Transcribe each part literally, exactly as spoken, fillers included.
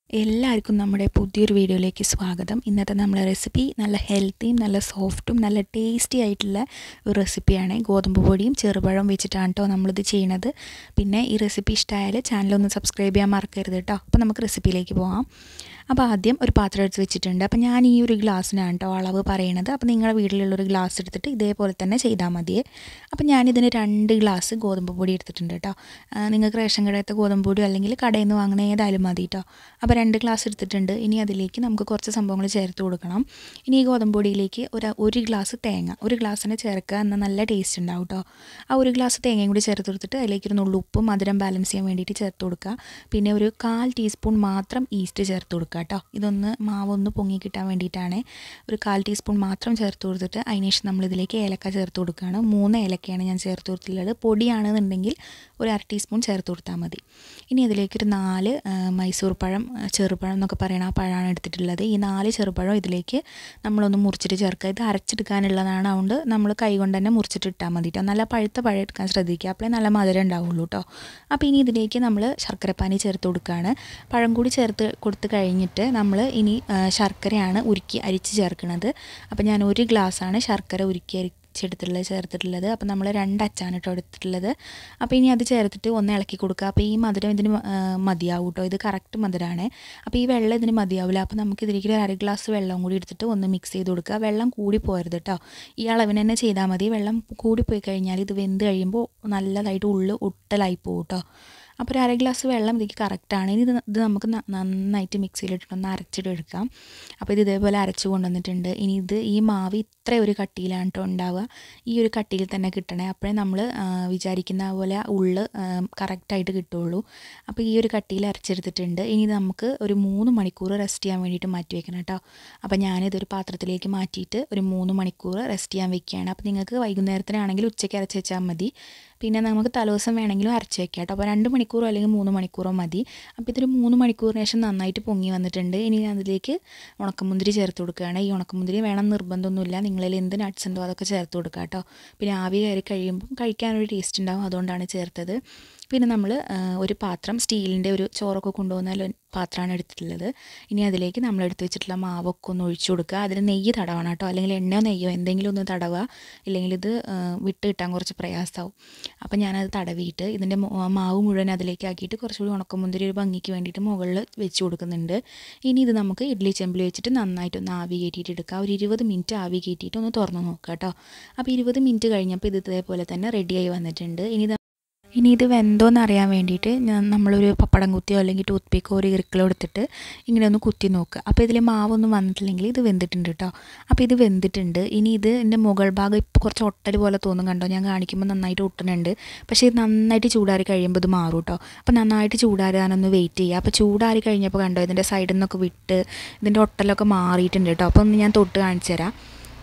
എല്ലാവർക്കും നമ്മുടെ പുതിയൊരു വീഡിയോയിലേക്ക് സ്വാഗതം. ഇന്നത്തെ നമ്മളെ റെസിപ്പി നല്ല ഹെൽത്തിയും നല്ല സോഫ്റ്റും നല്ല ടേസ്റ്റി ആയിട്ടുള്ള ഒരു റെസിപ്പിയാണ്. ഗോതമ്പ് പൊടിയും ചെറുപഴവും വെച്ചിട്ടാണ് കേട്ടോ നമ്മളിത് ചെയ്യണത്. പിന്നെ ഈ റെസിപ്പി ഇഷ്ടമായാൽ ചാനലൊന്ന് സബ്സ്ക്രൈബ് ചെയ്യാൻ മറക്കരുത് കേട്ടോ. അപ്പോൾ നമുക്ക് റെസിപ്പിയിലേക്ക് പോകാം. അപ്പോൾ ആദ്യം ഒരു പാത്രം എടുത്ത് വെച്ചിട്ടുണ്ട്. അപ്പോൾ ഞാൻ ഈ ഒരു ഗ്ലാസ്സിനാണ് കേട്ടോ അളവ് പറയണത്. അപ്പോൾ നിങ്ങളുടെ വീട്ടിലുള്ളൊരു ഗ്ലാസ് എടുത്തിട്ട് ഇതേപോലെ തന്നെ ചെയ്താൽ മതിയേ. അപ്പോൾ ഞാനിതിന് രണ്ട് ഗ്ലാസ് ഗോതമ്പ് പൊടി എടുത്തിട്ടുണ്ട് കേട്ടോ. നിങ്ങൾക്ക് റേഷൻ കടയത്തെ ഗോതമ്പ് പൊടി അല്ലെങ്കിൽ കടയിൽ നിന്ന് വാങ്ങുന്ന ഏതായാലും മതി കേട്ടോ. അപ്പോൾ രണ്ട് ഗ്ലാസ് എടുത്തിട്ടുണ്ട്. ഇനി അതിലേക്ക് നമുക്ക് കുറച്ച് സംഭവങ്ങൾ ചേർത്ത് കൊടുക്കണം. ഇനി ഈ ഗോതമ്പ് പൊടിയിലേക്ക് ഒരു ഒരു ഗ്ലാസ് തേങ്ങ ഒരു ഗ്ലാസ്സിനെ ചേർക്കുക എന്നാൽ നല്ല ടേസ്റ്റ് ഉണ്ടാവും കേട്ടോ. ആ ഒരു ഗ്ലാസ് തേങ്ങയും കൂടി ചേർത്ത് കൊടുത്തിട്ട് അതിലേക്ക് ഒരു നുള്ളുപ്പും മധുരം ബാലൻസ് ചെയ്യാൻ വേണ്ടിയിട്ട് ചേർത്ത് കൊടുക്കുക. പിന്നെ ഒരു കാൽ ടീസ്പൂൺ മാത്രം ഈസ്റ്റ് ചേർത്ത് കൊടുക്കുക കേട്ടോ. ഇതൊന്ന് മാവൊന്ന് പൊങ്ങി കിട്ടാൻ വേണ്ടിയിട്ടാണ്. ഒരു കാൽ ടീസ്പൂൺ മാത്രം ചേർത്ത് കൊടുത്തിട്ട് അതിനുശേഷം നമ്മളിതിലേക്ക് ഏലക്ക ചേർത്ത് കൊടുക്കുകയാണ്. മൂന്ന് ഏലക്കയാണ് ഞാൻ ചേർത്ത് കൊടുത്തിട്ടുള്ളത്. പൊടിയാണെന്നുണ്ടെങ്കിൽ ഒരു അര ടീസ്പൂൺ ചേർത്ത് കൊടുത്താൽ മതി. ഇനി അതിലേക്കൊരു നാല് മൈസൂർ പഴം ചെറുപഴം എന്നൊക്കെ പറയണ ആ പഴമാണ് എടുത്തിട്ടുള്ളത്. ഈ നാല് ചെറുപഴം ഇതിലേക്ക് നമ്മളൊന്ന് മുറിച്ചിട്ട് ചേർക്കുക. ഇത് അരച്ചെടുക്കാനുള്ളതാണ്, അതുകൊണ്ട് നമ്മൾ കൈ കൊണ്ട് തന്നെ മുറിച്ചിട്ട് ഇട്ടാൽ മതി കേട്ടോ. നല്ല പഴുത്ത പഴം എടുക്കാൻ ശ്രദ്ധിക്കുക, അപ്പോഴേ നല്ല മധുരം ഉണ്ടാവുള്ളൂ കേട്ടോ. അപ്പോൾ ഇനി ഇതിലേക്ക് നമ്മൾ ശർക്കരപ്പാനി ചേർത്ത് കൊടുക്കുകയാണ്. പഴം കൂടി ചേർത്ത് കൊടുത്ത് കഴിഞ്ഞിട്ട് നമ്മൾ ഇനി ശർക്കരയാണ് ഉരുക്കി അരിച്ച് ചേർക്കുന്നത്. അപ്പോൾ ഞാൻ ഒരു ഗ്ലാസ്സാണ് ശർക്കര ഉരുക്കി അരി ചെടുത്തിട്ടുള്ളത് ചേർത്തിട്ടുള്ളത്. അപ്പോൾ നമ്മൾ രണ്ട് അച്ചാണ് കേട്ടോ എടുത്തിട്ടുള്ളത്. അപ്പോൾ ഇനി അത് ചേർത്തിട്ട് ഒന്ന് ഇളക്കി കൊടുക്കുക. അപ്പോൾ ഈ മധുരം ഇതിന് മതിയാവും കേട്ടോ. ഇത് കറക്റ്റ് മധുരമാണ്. അപ്പോൾ ഈ വെള്ളം ഇതിന് മതിയാവില്ല. അപ്പോൾ നമുക്ക് ഇതിലേക്ക് ഒരു അര ഗ്ലാസ് വെള്ളം കൂടി എടുത്തിട്ട് ഒന്ന് മിക്സ് ചെയ്ത് കൊടുക്കുക. വെള്ളം കൂടി പോരുത് കേട്ടോ. ഈ അളവിന് തന്നെ ചെയ്താൽ മതി. വെള്ളം കൂടി പോയി കഴിഞ്ഞാൽ ഇത് വെന്ത് കഴിയുമ്പോൾ നല്ലതായിട്ട് ഉള്ളിൽ ഒട്ടലായി പോകും കേട്ടോ. അപ്പോൾ ഒരു അര ഗ്ലാസ് വെള്ളം ഇതിലേക്ക് കറക്റ്റാണ്. ഇനി ഇത് ഇത് നമുക്ക് നന്നായിട്ട് മിക്സിയിലിട്ടൊന്ന് അരച്ചിട്ട് എടുക്കാം. അപ്പോൾ ഇത് ഇതേപോലെ അരച്ച് കൊണ്ടുവന്നിട്ടുണ്ട്. ഇനി ഇത് ഈ മാവ് ഇത്ര ഒരു കട്ടിയിലാണ് കേട്ടോ ഉണ്ടാവുക. ഈ ഒരു കട്ടിയിൽ തന്നെ കിട്ടണേ, അപ്പോഴേ നമ്മൾ വിചാരിക്കുന്ന പോലെ ഉള്ള് കറക്റ്റായിട്ട് കിട്ടുള്ളൂ. അപ്പോൾ ഈ ഒരു കട്ടിയിൽ അരച്ചെടുത്തിട്ടുണ്ട്. ഇനി നമുക്ക് ഒരു മൂന്ന് മണിക്കൂർ റെസ്റ്റ് ചെയ്യാൻ വേണ്ടിയിട്ട് മാറ്റി വെക്കണം കേട്ടോ. അപ്പോൾ ഞാനിതൊരു പാത്രത്തിലേക്ക് മാറ്റിയിട്ട് ഒരു മൂന്ന് മണിക്കൂർ റെസ്റ്റ് ചെയ്യാൻ വെക്കുകയാണ്. അപ്പോൾ നിങ്ങൾക്ക് വൈകുന്നേരത്തിനാണെങ്കിൽ ഉച്ചയ്ക്ക് അരച്ച് വെച്ചാൽ മതി. പിന്നെ നമുക്ക് തലേദിവസം വേണമെങ്കിലും അരച്ച് വെക്കാം കേട്ടോ. അപ്പോൾ രണ്ട് മണിക്കൂറോ അല്ലെങ്കിൽ മൂന്ന് മണിക്കൂറോ മതി. അപ്പോൾ ഇതൊരു മൂന്ന് മണിക്കൂറിന് ശേഷം നന്നായിട്ട് പൊങ്ങി വന്നിട്ടുണ്ട്. ഇനി അതിലേക്ക് ഉണക്കമുന്തിരി ചേർത്ത് കൊടുക്കുകയാണ്. ഈ ഉണക്കമുന്തിരി വേണം നിർബന്ധമൊന്നുമില്ല. നിങ്ങളിൽ എന്ത് നട്ട്സ് ഉണ്ടോ അതൊക്കെ ചേർത്ത് കൊടുക്കുക കേട്ടോ. പിന്നെ ആവി കയറി കഴിയുമ്പം കഴിക്കാനൊരു ടേസ്റ്റ് ഉണ്ടാവും, അതുകൊണ്ടാണ് ചേർത്തത്. പിന്നെ നമ്മൾ ഒരു പാത്രം സ്റ്റീലിൻ്റെ ഒരു ചോറൊക്കെ കൊണ്ടുപോകുന്ന പാത്രമാണ് എടുത്തിട്ടുള്ളത്. ഇനി അതിലേക്ക് നമ്മൾ എടുത്ത് വെച്ചിട്ടുള്ള മാവൊക്കെ ഒന്ന് ഒഴിച്ചു കൊടുക്കുക. അതിൽ നെയ്യ് തടവണം കേട്ടോ, അല്ലെങ്കിൽ എണ്ണയോ നെയ്യോ എന്തെങ്കിലും ഒന്ന് തടവുക, ഇല്ലെങ്കിൽ ഇത് വിട്ട് കിട്ടാൻ കുറച്ച് പ്രയാസമാവും. അപ്പോൾ ഞാനത് തടവിയിട്ട് ഇതിൻ്റെ മാവ് മുഴുവൻ അതിലേക്ക് ആക്കിയിട്ട് കുറച്ചുകൂടി ഉണക്കമുന്തിരി ഒരു ഭംഗിക്ക് വേണ്ടിയിട്ട് മുകളിൽ വെച്ച് കൊടുക്കുന്നുണ്ട്. ഇനി ഇത് നമുക്ക് ഇഡ്ഡലി ചെമ്പിൽ വെച്ചിട്ട് നന്നായിട്ടൊന്ന് ആവി കയറ്റിയിട്ട് എടുക്കുക. ഒരു ഇരുപത് മിനിറ്റ് ആവി കയറ്റിയിട്ട് ഒന്ന് തുറന്ന് നോക്കുക കേട്ടോ. അപ്പോൾ ഇരുപത് മിനിറ്റ് കഴിഞ്ഞപ്പോൾ ഇത് ഇതേപോലെ തന്നെ റെഡിയായി വന്നിട്ടുണ്ട്. ഇനി ഇനി ഇത് വെന്തോന്ന് അറിയാൻ വേണ്ടിയിട്ട് ഞാൻ നമ്മളൊരു പപ്പടം കുത്തിയോ അല്ലെങ്കിൽ ടൂത്ത് പിക്കോ ഒരു ഇറുക്കളോ എടുത്തിട്ട് ഇങ്ങനെ ഒന്ന് കുത്തി നോക്കുക. അപ്പോൾ ഇതിൽ മാവൊന്നും വന്നിട്ടില്ലെങ്കിൽ ഇത് വെന്തിട്ടുണ്ട് കേട്ടോ. അപ്പോൾ ഇത് വെന്തിട്ടുണ്ട്. ഇനി ഇത് എൻ്റെ മുകൾ ഭാഗം ഇപ്പോൾ കുറച്ച് ഒട്ടൽ പോലെ തോന്നും കണ്ടോ. ഞാൻ കാണിക്കുമ്പോൾ നന്നായിട്ട് ഒട്ടുന്നുണ്ട്. പക്ഷേ ഇത് നന്നായിട്ട് ചൂടാറി കഴിയുമ്പോൾ ഇത് മാറും കേട്ടോ. അപ്പോൾ നന്നായിട്ട് ചൂടാറാനൊന്ന് വെയിറ്റ് ചെയ്യുക. അപ്പോൾ ചൂടാറി കഴിഞ്ഞപ്പോൾ കണ്ടോ ഇതിൻ്റെ സൈഡിൽ നിന്നൊക്കെ വിട്ട് ഇതിൻ്റെ ഒട്ടലൊക്കെ മാറിയിട്ടുണ്ട് കേട്ടോ. അപ്പോൾ ഒന്ന് ഞാൻ തൊട്ട് കാണിച്ചു തരാം.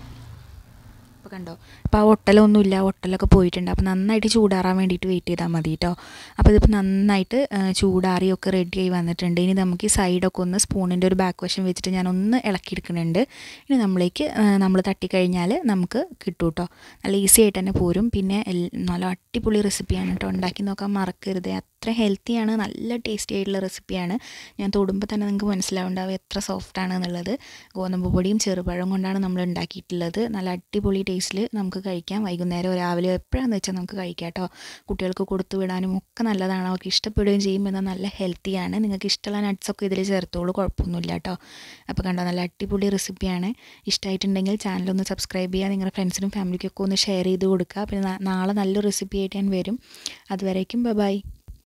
അപ്പോൾ കണ്ടോ, അപ്പോൾ ആ ഒട്ടലൊന്നുമില്ല, ഒട്ടലൊക്കെ പോയിട്ടുണ്ട്. അപ്പോൾ നന്നായിട്ട് ചൂടാറാൻ വേണ്ടിയിട്ട് വെയിറ്റ് ചെയ്താൽ മതി കേട്ടോ. അപ്പോൾ ഇതിപ്പോൾ നന്നായിട്ട് ചൂടാറിയൊക്കെ റെഡിയായി വന്നിട്ടുണ്ട്. ഇനി നമുക്ക് ഈ സൈഡൊക്കെ ഒന്ന് സ്പൂണിൻ്റെ ഒരു ബാക്ക് വശം വെച്ചിട്ട് ഞാനൊന്ന് ഇളക്കിയെടുക്കുന്നുണ്ട്. ഇനി നമ്മളേക്ക് നമ്മൾ തട്ടിക്കഴിഞ്ഞാൽ നമുക്ക് കിട്ടും കേട്ടോ. നല്ല ഈസി ആയിട്ട് തന്നെ പോരും. പിന്നെ നല്ല അടിപൊളി റെസിപ്പിയാണ് കേട്ടോ. ഉണ്ടാക്കി നോക്കാൻ മറക്കരുത്. അത്ര ഹെൽത്തിയാണ്, നല്ല ടേസ്റ്റി ആയിട്ടുള്ള റെസിപ്പിയാണ്. ഞാൻ തൊടുമ്പോൾ തന്നെ നിങ്ങൾക്ക് മനസ്സിലാവുണ്ടാവും എത്ര സോഫ്റ്റാണ് എന്നുള്ളത്. ഗോതമ്പ് പൊടിയും ചെറുപഴം കൊണ്ടാണ് നമ്മൾ ഉണ്ടാക്കിയിട്ടുള്ളത്. നല്ല അടിപൊളി ടേസ്റ്റിൽ നമുക്ക് കഴിക്കാം. വൈകുന്നേരം രാവിലെ എപ്പോഴാണെന്ന് വെച്ചാൽ നമുക്ക് കഴിക്കാം കേട്ടോ. കുട്ടികൾക്ക് കൊടുത്തു വിടാനും ഒക്കെ നല്ലതാണ്. അവർക്ക് ഇഷ്ടപ്പെടുകയും ചെയ്യും. എന്നാൽ നല്ല ഹെൽത്തിയാണ്. നിങ്ങൾക്ക് ഇഷ്ടമുള്ള നട്ട്സൊക്കെ ഇതിൽ ചേർത്തോളൂ, കുഴപ്പമൊന്നുമില്ല കേട്ടോ. അപ്പോൾ കണ്ടോ, നല്ല അടിപൊളി റെസിപ്പിയാണ്. ഇഷ്ടമായിട്ടുണ്ടെങ്കിൽ ചാനലൊന്ന് സബ്സ്ക്രൈബ് ചെയ്യുക. നിങ്ങളുടെ ഫ്രണ്ട്സിനും ഫാമിലിക്കൊക്കെ ഒന്ന് ഷെയർ ചെയ്ത് കൊടുക്കുക. പിന്നെ നാളെ നല്ലൊരു റെസിപ്പി ആയിട്ട് ഞാൻ വരും. അതുവരേക്കും ബൈ ബൈ.